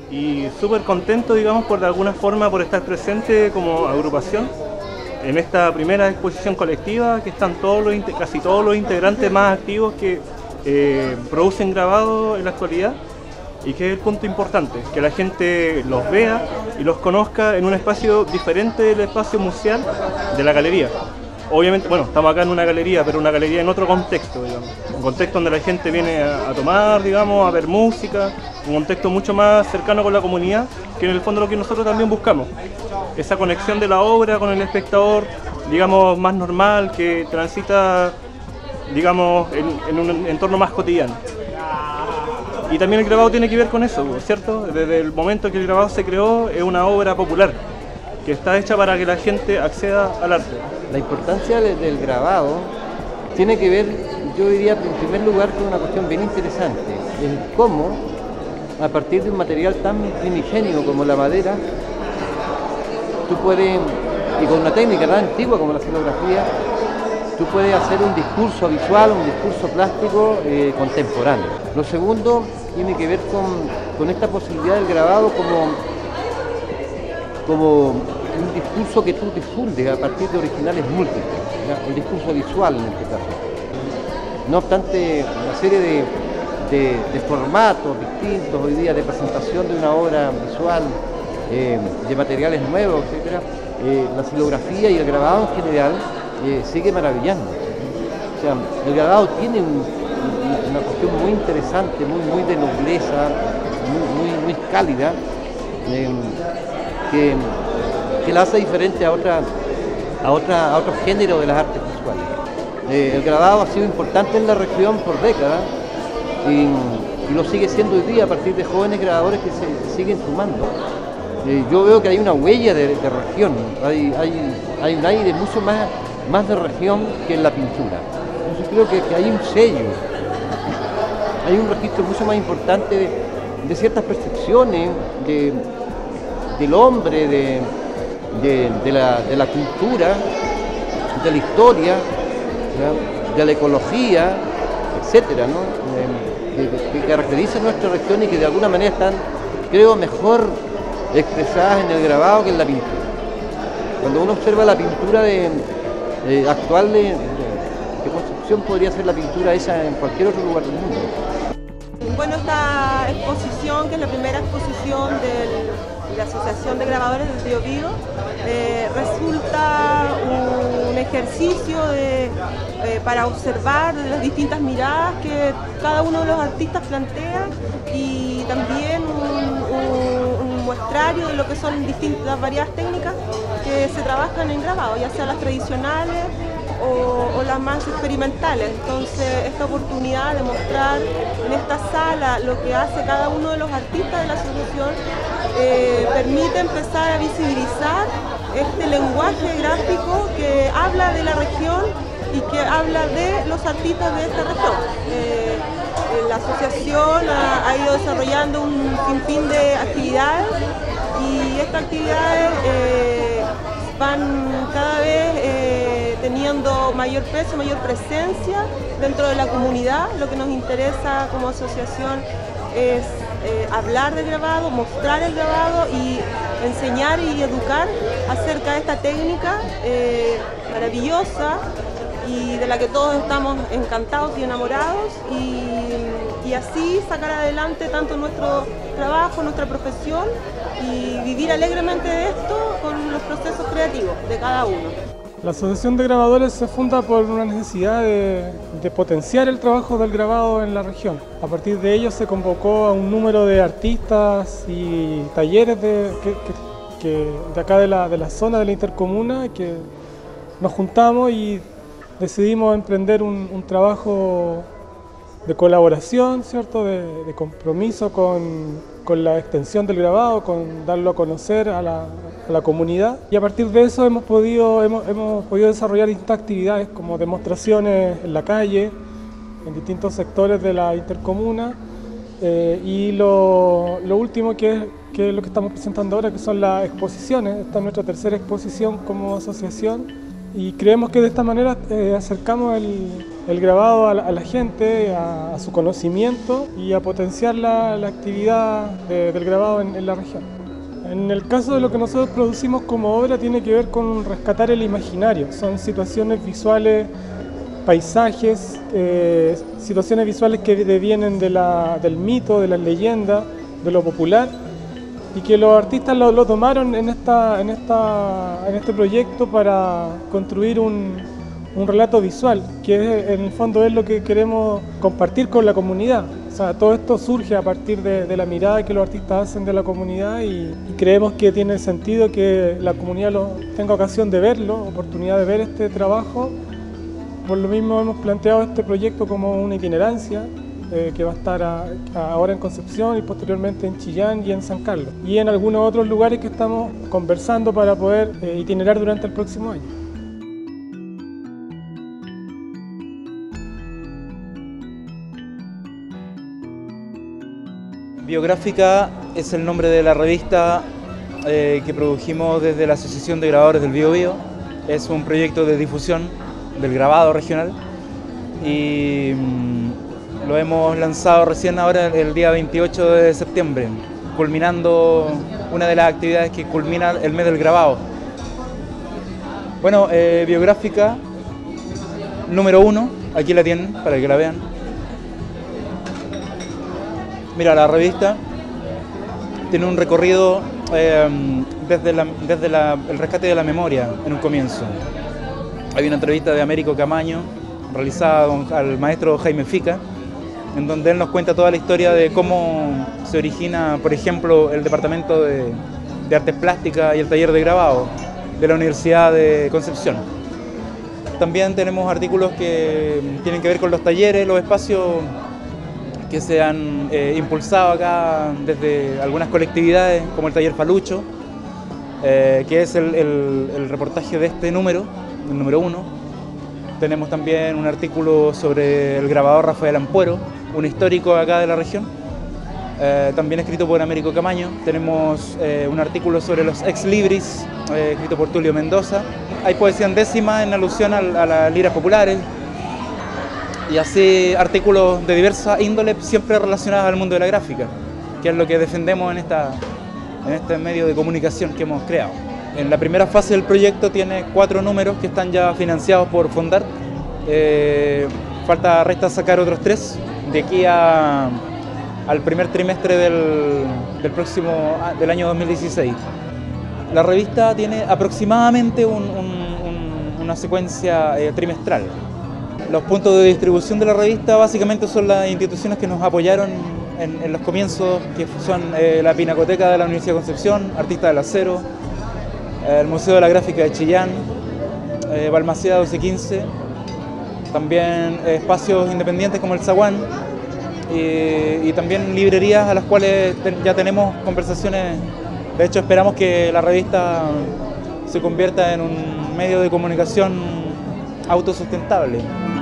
y súper contento, digamos, por de alguna forma por estar presente como agrupación en esta primera exposición colectiva, que están casi todos los integrantes más activos que producen grabados en la actualidad, y que es el punto importante, que la gente los vea y los conozca en un espacio diferente del espacio museal de la galería. Obviamente, bueno, estamos acá en una galería, pero una galería en otro contexto, digamos. Un contexto donde la gente viene a tomar, digamos, a ver música, un contexto mucho más cercano con la comunidad, que en el fondo lo que nosotros también buscamos. Esa conexión de la obra con el espectador, digamos, más normal, que transita, digamos, en un entorno más cotidiano. Y también el grabado tiene que ver con eso, ¿cierto? Desde el momento que el grabado se creó, es una obra popular, que está hecha para que la gente acceda al arte. La importancia del grabado tiene que ver, yo diría, en primer lugar, con una cuestión bien interesante, el cómo, a partir de un material tan primigenio como la madera, tú puedes, y con una técnica tan antigua como la escenografía, tú puedes hacer un discurso visual, un discurso plástico contemporáneo. Lo segundo tiene que ver con esta posibilidad del grabado como un discurso que tú difundes a partir de originales múltiples, ¿ya? Un discurso visual en este caso. No obstante, una serie de formatos distintos hoy día de presentación de una obra visual, de materiales nuevos, etc., la silografía y el grabado en general sigue maravillando. O sea, el grabado tiene una cuestión muy interesante, muy de nobleza, muy cálida, que la hace diferente a otros géneros de las artes visuales. El grabado ha sido importante en la región por décadas y lo sigue siendo hoy día a partir de jóvenes grabadores que se siguen sumando. Yo veo que hay una huella de región, hay un aire mucho más de región que en la pintura. Entonces creo que hay un sello, hay un registro mucho más importante de ciertas percepciones del hombre, de la cultura, de la historia, ¿ya? De la ecología, etcétera, ¿no? Que caracterizan nuestra región y que de alguna manera están, creo, mejor expresadas en el grabado que en la pintura. Cuando uno observa la pintura actual de Concepción, podría ser la pintura esa en cualquier otro lugar del mundo. Bueno, esta exposición, que es la primera exposición de la Asociación de Grabadores del Biobío, resulta un ejercicio para observar las distintas miradas que cada uno de los artistas plantea, y también un muestrario de lo que son distintas variadas técnicas que se trabajan en grabado, ya sean las tradicionales o las más experimentales. Entonces, esta oportunidad de mostrar en esta sala lo que hace cada uno de los artistas de la asociación permite empezar a visibilizar este lenguaje gráfico que habla de la región y que habla de los artistas de esta región. La asociación ha ido desarrollando un sinfín de actividades, y estas actividades van cada vez teniendo mayor peso, mayor presencia dentro de la comunidad. Lo que nos interesa como asociación es hablar del grabado, mostrar el grabado y enseñar y educar acerca de esta técnica maravillosa y de la que todos estamos encantados y enamorados, y así sacar adelante tanto nuestro trabajo, nuestra profesión, y vivir alegremente de esto con los procesos creativos de cada uno. La Asociación de Grabadores se funda por una necesidad de potenciar el trabajo del grabado en la región. A partir de ello se convocó a un número de artistas y talleres de acá de la zona de la intercomuna, que nos juntamos y decidimos emprender un trabajo de colaboración, ¿cierto? De compromiso con la extensión del grabado, con darlo a conocer a la comunidad. Y a partir de eso hemos podido desarrollar distintas actividades como demostraciones en la calle, en distintos sectores de la intercomuna, y lo último que es lo que estamos presentando ahora, que son las exposiciones. Esta es nuestra tercera exposición como asociación, y creemos que de esta manera acercamos el grabado a la gente, a su conocimiento y a potenciar la actividad del grabado en la región. En el caso de lo que nosotros producimos como obra tiene que ver con rescatar el imaginario, son situaciones visuales, paisajes, situaciones visuales que devienen del mito, de la leyenda, de lo popular, y que los artistas lo tomaron en este proyecto para construir un relato visual, que en el fondo es lo que queremos compartir con la comunidad. O sea, todo esto surge a partir de la mirada que los artistas hacen de la comunidad y creemos que tiene sentido que la comunidad tenga ocasión de verlo, oportunidad de ver este trabajo. Por lo mismo hemos planteado este proyecto como una itinerancia que va a estar ahora en Concepción y posteriormente en Chillán y en San Carlos. Y en algunos otros lugares que estamos conversando para poder itinerar durante el próximo año. Biográfica es el nombre de la revista que produjimos desde la Asociación de Grabadores del Biobío. Es un proyecto de difusión del grabado regional y lo hemos lanzado recién ahora el día 28 de septiembre, culminando una de las actividades que culmina el mes del grabado. Bueno, Biográfica número 1, aquí la tienen para que la vean. Mira, la revista tiene un recorrido desde el rescate de la memoria en un comienzo. Hay una entrevista de Américo Camaño realizada al maestro Jaime Fica, en donde él nos cuenta toda la historia de cómo se origina, por ejemplo, el Departamento de Artes Plásticas y el Taller de Grabado de la Universidad de Concepción. También tenemos artículos que tienen que ver con los talleres, los espacios que se han impulsado acá desde algunas colectividades, como el Taller Falucho, que es el reportaje de este número, el número 1. Tenemos también un artículo sobre el grabador Rafael Ampuero, un histórico acá de la región, también escrito por Américo Camaño. Tenemos un artículo sobre los ex libris, escrito por Tulio Mendoza. Hay poesía en décima en alusión a las liras populares, y así artículos de diversa índole, siempre relacionados al mundo de la gráfica, que es lo que defendemos en este medio de comunicación que hemos creado. En la primera fase del proyecto tiene 4 números que están ya financiados por Fondart. Resta sacar otros 3 de aquí al primer trimestre del año 2016. La revista tiene aproximadamente una secuencia trimestral. Los puntos de distribución de la revista básicamente son las instituciones que nos apoyaron en los comienzos, que son la Pinacoteca de la Universidad de Concepción, Artistas del Acero, el Museo de la Gráfica de Chillán, Balmaceda 1215, también espacios independientes como el Zaguán y también librerías a las cuales ya tenemos conversaciones. De hecho, esperamos que la revista se convierta en un medio de comunicación autosustentable.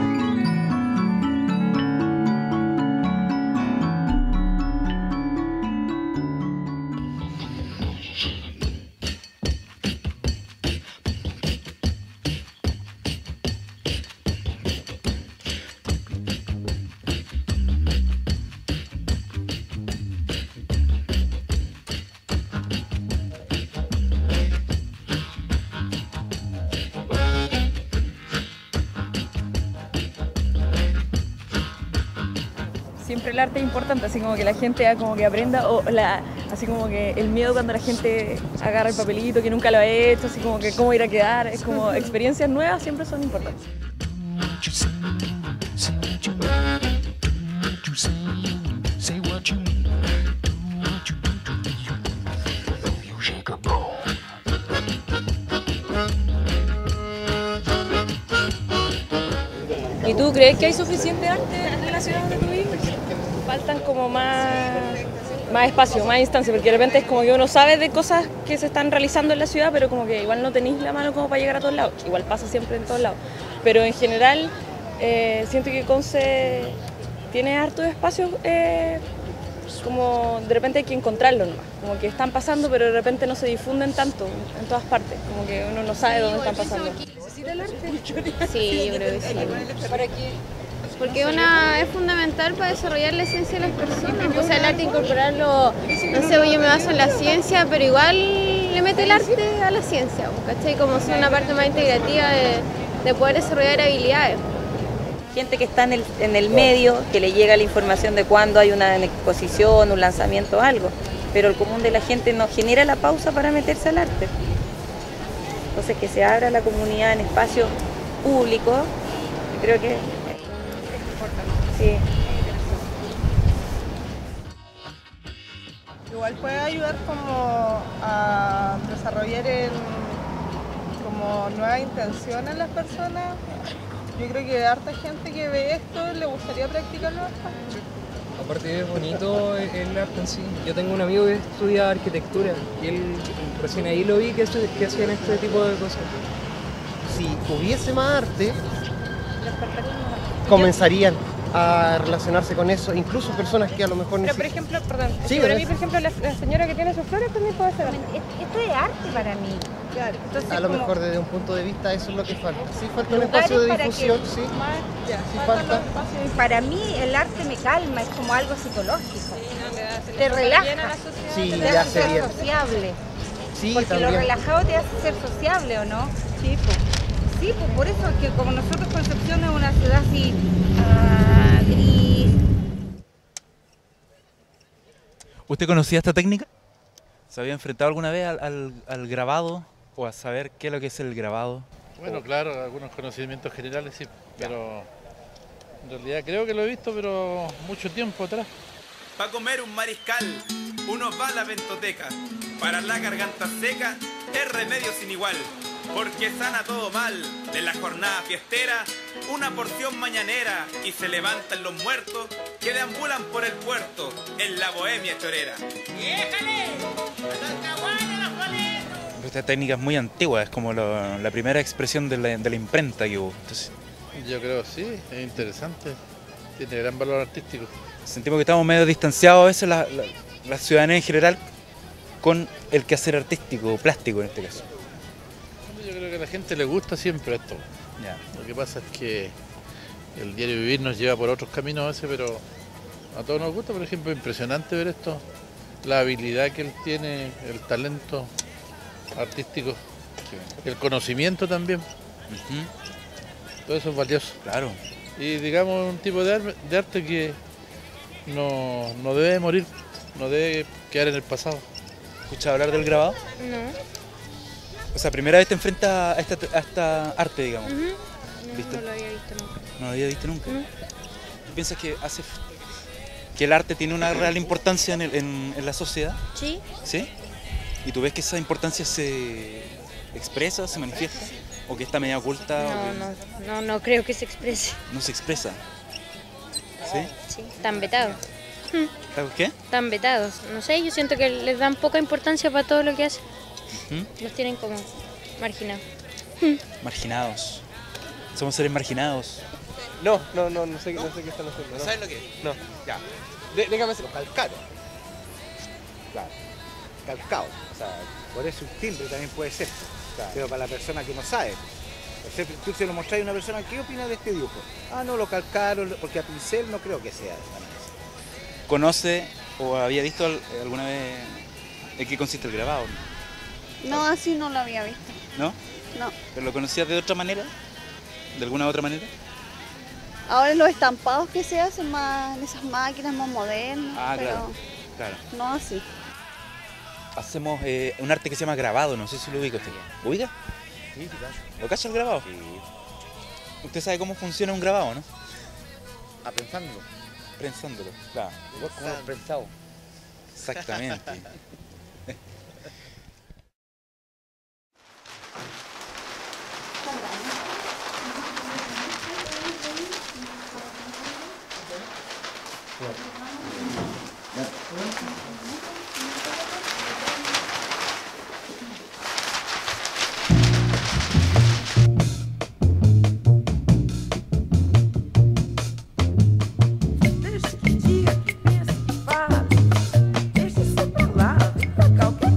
Siempre el arte es importante, así como que la gente como que aprenda, así como que el miedo cuando la gente agarra el papelito que nunca lo ha hecho, así como que cómo ir a quedar, es como experiencias nuevas siempre son importantes. ¿Y tú crees que hay suficiente arte en la ciudad donde tú vives? Faltan como más espacio, más instancias, porque de repente es como que uno sabe de cosas que se están realizando en la ciudad, pero como que igual no tenéis la mano como para llegar a todos lados. Igual pasa siempre en todos lados. Pero en general siento que Conce tiene hartos espacios, como de repente hay que encontrarlos nomás. Como que están pasando, pero de repente no se difunden tanto en todas partes. Como que uno no sabe dónde están pasando. necesita el arte? Sí, yo creo que sí. ¿Para qué? Porque es fundamental para desarrollar la ciencia de las personas. O sea, el arte incorporarlo, no sé, yo me baso en la ciencia, pero igual le mete el arte a la ciencia, ¿cachai? Como ser una parte más integrativa de poder desarrollar habilidades. Gente que está en el medio, que le llega la información de cuándo hay una exposición, un lanzamiento o algo, pero el común de la gente no genera la pausa para meterse al arte. Entonces que se abra la comunidad en espacios públicos, creo que sí. Igual puede ayudar como a desarrollar como nueva intención en las personas. Yo creo que harta gente que ve esto le gustaría practicarlo bastante. Aparte es bonito el arte en sí. Yo tengo un amigo que estudia arquitectura y él recién ahí lo vi que hacían este tipo de cosas. Si hubiese más arte, comenzarían a relacionarse con eso, incluso personas que a lo mejor Pero por ejemplo, perdón, sí, para mí, por ejemplo, la señora que tiene sus flores también puede hacer arte. Esto es arte para mí. Claro. Entonces, a lo como mejor desde un punto de vista eso es lo que falta. Sí, falta un espacio de difusión, sí. Sí falta. Para mí el arte me calma, es como algo psicológico. Te relaja, Sí, te ya hace hace bien. ser sociable. Sí, Porque también. lo relajado te hace ser sociable, ¿o no? Sí, pues. Sí, pues por eso es que como nosotros Concepción es una ciudad así gris. ¿Usted conocía esta técnica? ¿Se había enfrentado alguna vez al grabado o a saber qué es lo que es el grabado? Bueno, claro, algunos conocimientos generales sí, pero en realidad creo que lo he visto, pero mucho tiempo atrás. Para comer un mariscal, uno va a la ventoteca. Para la garganta seca, es remedio sin igual. Porque sana todo mal, de la jornada fiestera, una porción mañanera y se levantan los muertos que deambulan por el puerto en la bohemia chorera. Esta técnica es muy antigua, es como la primera expresión de la imprenta que hubo. Entonces, yo creo sí, es interesante, tiene gran valor artístico. sentimos que estamos medio distanciados a veces la ciudadanía en general con el quehacer artístico, plástico en este caso. Yo creo que a la gente le gusta siempre esto. Ya. Lo que pasa es que el diario vivir nos lleva por otros caminos a veces, pero a todos nos gusta. Por ejemplo, impresionante ver esto, la habilidad que él tiene, el talento artístico, el conocimiento también. Todo eso es valioso. Claro. Y digamos un tipo de arte que no debe morir, no debe quedar en el pasado. ¿Escuchas hablar del grabado? No. O sea, primera vez te enfrentas a esta arte, digamos. No, ¿Viste? no lo había visto nunca. No lo había visto nunca. ¿Tú piensas que el arte tiene una real importancia en la sociedad? Sí. ¿Sí? ¿Y tú ves que esa importancia se expresa, se manifiesta? ¿O que está media oculta? No creo que se exprese. No se expresa. ¿Sí? Sí, están vetados. ¿Qué? Están vetados. No sé, yo siento que les dan poca importancia para todo lo que hacen. Los tienen como marginados. Marginados. Somos seres marginados. No sé qué están haciendo. ¿Sabes lo que es? No. Ya. Déjame decirlo, calcaron. Claro. Calcado. O sea, por eso un tilde también puede ser. Claro. Pero para la persona que no sabe. Tú se lo mostrás a una persona, ¿qué opina de este dibujo? Ah, no, lo calcaron, porque a pincel no creo que sea. ¿Conoce o había visto alguna vez en qué consiste el grabado? No, así no lo había visto. ¿No? No. ¿Pero lo conocías de otra manera? ¿De alguna otra manera? Ahora los estampados que se hacen más en esas máquinas más modernas, pero claro. no así. Hacemos un arte que se llama grabado, no sé si lo ubica usted. ¿Lo ubica? Sí, ¿Lo cacha el grabado? Sí. Usted sabe cómo funciona un grabado, ¿no? Pensándolo. Pensándolo, claro. Igual como lo pensado. Exactamente. Deixa que diga, que pensa, que fala. Deixa isso pra lá, vem pra cá, o que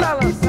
pasadas.